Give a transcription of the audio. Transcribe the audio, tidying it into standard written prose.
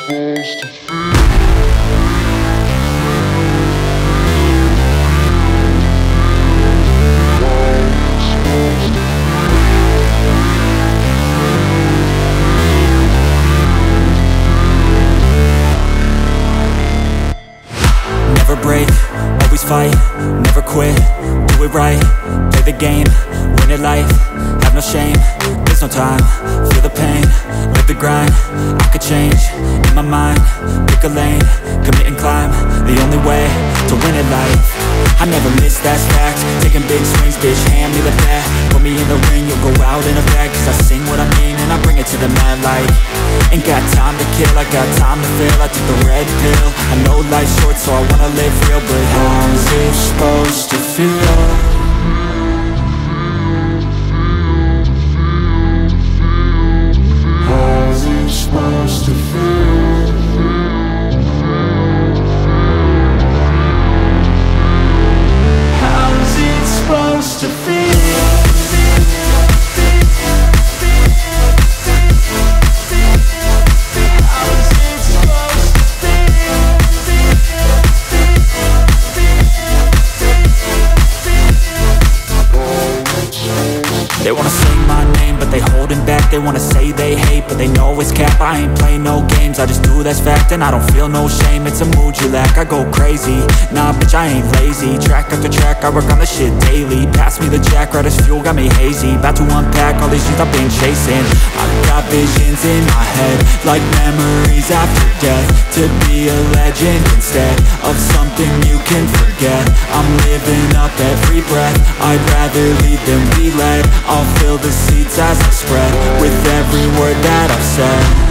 Never break, always fight, never quit, do it right, play the game, win it life, have no shame, there's no time, feel the pain, live the grind, I could change, in my mind, pick a lane, commit and climb, the only way to win it life. I never miss, that's fact, taking big swings, bitch, hand me the bat, put me in the ring, you'll go out in a bag, cause I sing what I mean and I bring it to the mad light. Ain't got time to kill, I got time to feel, I took the red pill, I know life's short so I wanna live real, but how's it supposed to feel? How's it supposed to feel? How's it supposed to feel? They wanna say my name, but they holding back. They wanna say they hate, but they know it's cap. I ain't play no games, I just do, that's fact. And I don't feel no shame, it's a mood you lack. I go crazy, nah bitch I ain't lazy. Track after track, I work on this shit daily. Pass me the jack, right as fuel, got me hazy. About to unpack all these things I've been chasing. I've got visions in my head, like memories after death. To be a legend instead of something you can forget. I'm living up every breath, I'd rather lead than be led. I'll fill the seats as I spread with every word that I've said.